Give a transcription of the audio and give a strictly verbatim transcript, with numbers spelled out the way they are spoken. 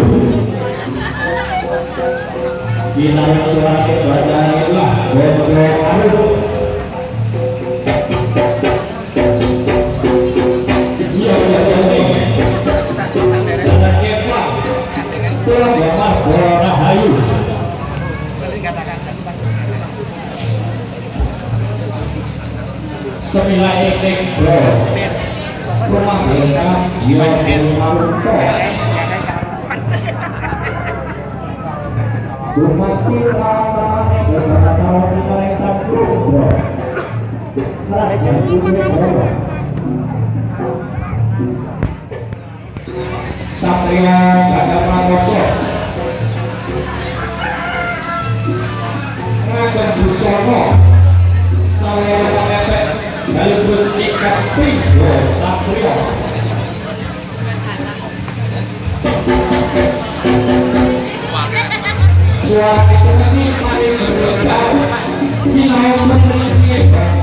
Binayak surat ibadahillah Bodoh Alu Iya iya iya Jalan Jepang Tulang Gamar Corona Hayu Sembilan Ektek Bro Rumah Belakang Yang Marunto Rumah kita Bersama sama Semarang Sabtu Bro Raja Bumi Bro Satria Gagap Prakoso Ragam Busono Salera Pepet Galibut Ikat Pingo Satria Suara itu nanti mari berdekat Sinau menerisi